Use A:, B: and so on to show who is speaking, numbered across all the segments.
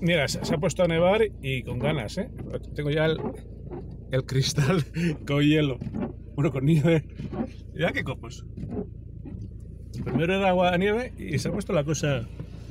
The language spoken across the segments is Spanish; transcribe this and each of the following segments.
A: Mira, se ha puesto a nevar y con ganas, ¿eh? Tengo ya el cristal con hielo. Bueno, con nieve. Mira qué copos. Primero era agua a nieve y se ha puesto la cosa.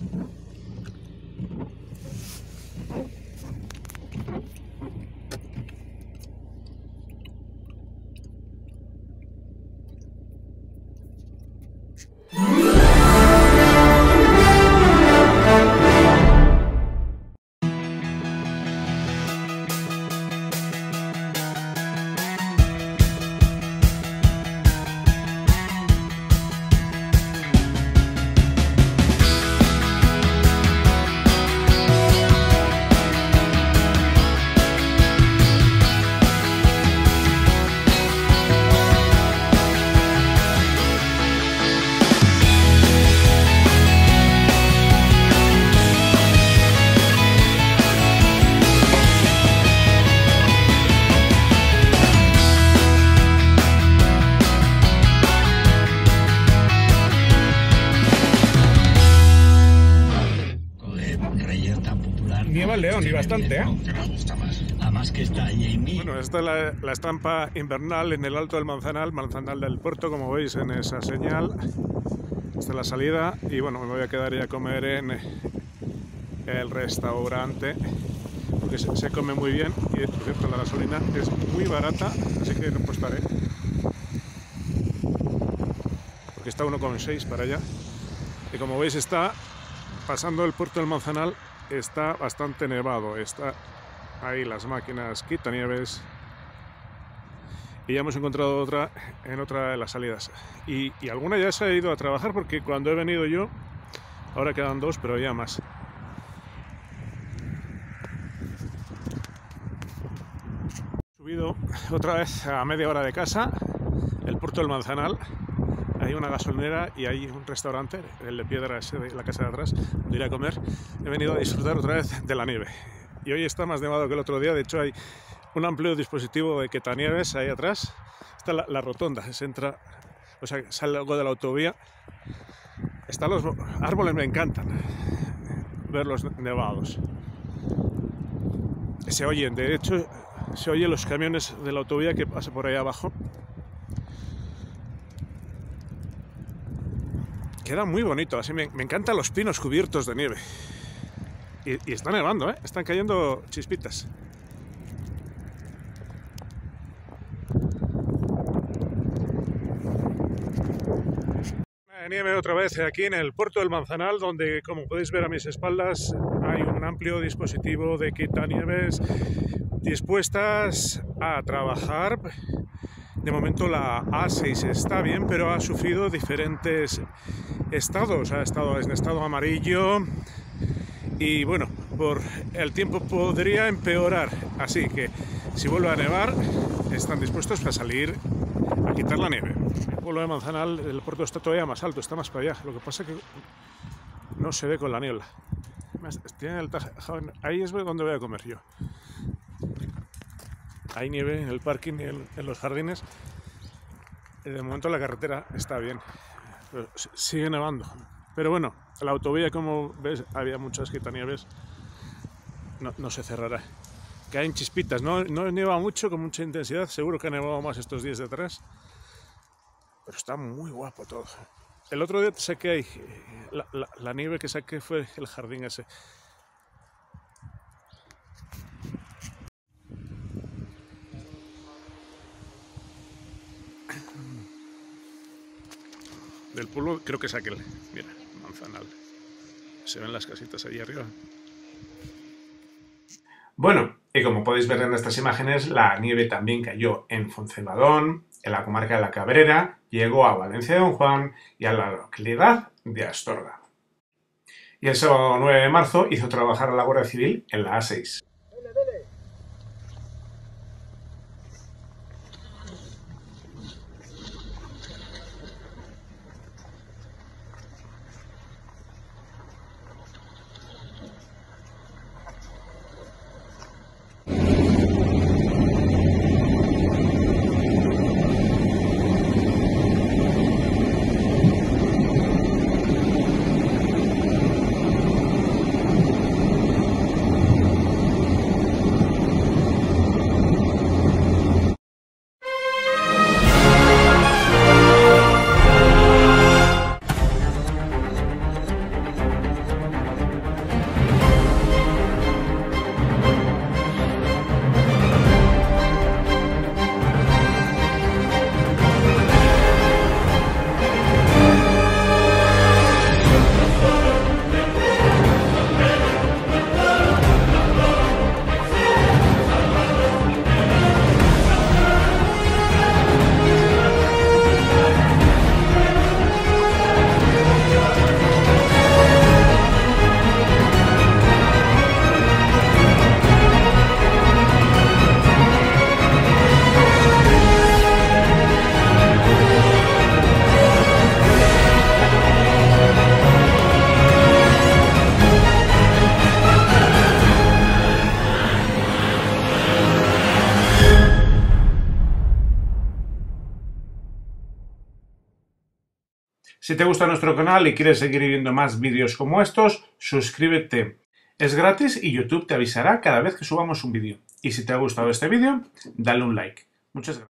A: Nieva el León y bastante, ¿eh? Bueno, esta es la estampa invernal en el Alto del Manzanal, Manzanal del Puerto, como veis en esa señal. Esta es la salida y bueno, me voy a quedar ya a comer en el restaurante porque se come muy bien y por cierto la gasolina es muy barata, así que no costaré. Porque está 1,6 para allá. Y como veis está pasando el Puerto del Manzanal. Está bastante nevado, está ahí las máquinas quitanieves y ya hemos encontrado otra en otra de las salidas y alguna ya se ha ido a trabajar porque cuando he venido yo, ahora quedan dos, pero ya más. He subido otra vez a media hora de casa, el Puerto del Manzanal. Hay una gasolinera y hay un restaurante, el de piedra ese de la casa de atrás, donde iré a comer. He venido a disfrutar otra vez de la nieve. Y hoy está más nevado que el otro día. De hecho, hay un amplio dispositivo de quitanieves ahí atrás. Está la rotonda, se entra, o sea, sale algo de la autovía. Están los árboles, me encantan verlos nevados. Se oyen, de hecho, se oyen los camiones de la autovía que pasa por ahí abajo. Queda muy bonito, así me encantan los pinos cubiertos de nieve. Y está nevando, ¿eh? Están cayendo chispitas. Nieve otra vez aquí en el Puerto del Manzanal, donde, como podéis ver a mis espaldas, hay un amplio dispositivo de quitanieves dispuestas a trabajar. De momento la A6 está bien, pero ha sufrido diferentes estados. Ha estado en estado amarillo y bueno, por el tiempo podría empeorar. Así que si vuelve a nevar, están dispuestos a salir a quitar la nieve. El pueblo de Manzanal, el puerto está todavía más alto, está más para allá. Lo que pasa es que no se ve con la niebla. Tiene el ahí es donde voy a comer yo. Hay nieve en el parking y en los jardines. De momento la carretera está bien, pero sigue nevando. Pero bueno, la autovía, como ves, había muchas quitanieves, no se cerrará. Caen chispitas, no nieva mucho, con mucha intensidad, seguro que ha nevado más estos días de atrás. Pero está muy guapo todo. El otro día saqué ahí, la nieve que saqué fue el jardín ese. Del pueblo creo que es aquel, mira, Manzanal. Se ven las casitas ahí arriba. Bueno, y como podéis ver en estas imágenes, la nieve también cayó en Fuensalvadón, en la comarca de La Cabrera, llegó a Valencia de Don Juan y a la localidad de Astorga. Y el sábado 9 de marzo hizo trabajar a la Guardia Civil en la A6. Si te gusta nuestro canal y quieres seguir viendo más vídeos como estos, suscríbete. Es gratis y YouTube te avisará cada vez que subamos un vídeo. Y si te ha gustado este vídeo, dale un like. Muchas gracias.